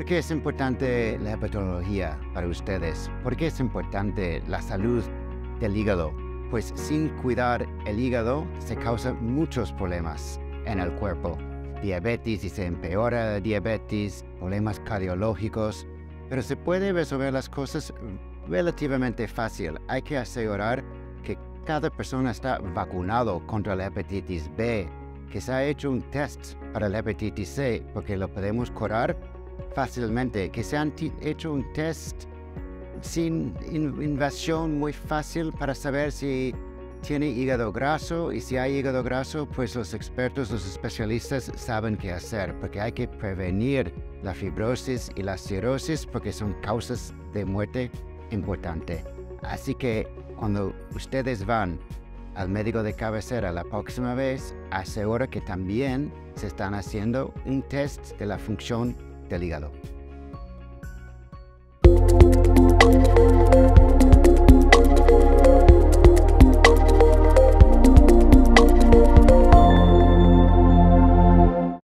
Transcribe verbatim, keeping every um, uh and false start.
¿Por qué es importante la hepatología para ustedes? ¿Por qué es importante la salud del hígado? Pues sin cuidar el hígado se causan muchos problemas en el cuerpo. Diabetes y se empeora la diabetes, problemas cardiológicos, pero se puede resolver las cosas relativamente fácil. Hay que asegurar que cada persona está vacunado contra la hepatitis B, que se ha hecho un test para la hepatitis C, porque lo podemos curar fácilmente, que se han hecho un test sin in invasión muy fácil para saber si tiene hígado graso, y si hay hígado graso, pues los expertos, los especialistas saben qué hacer, porque hay que prevenir la fibrosis y la cirrosis porque son causas de muerte importante. Así que cuando ustedes van al médico de cabecera la próxima vez, asegura que también se están haciendo un test de la función del hígado.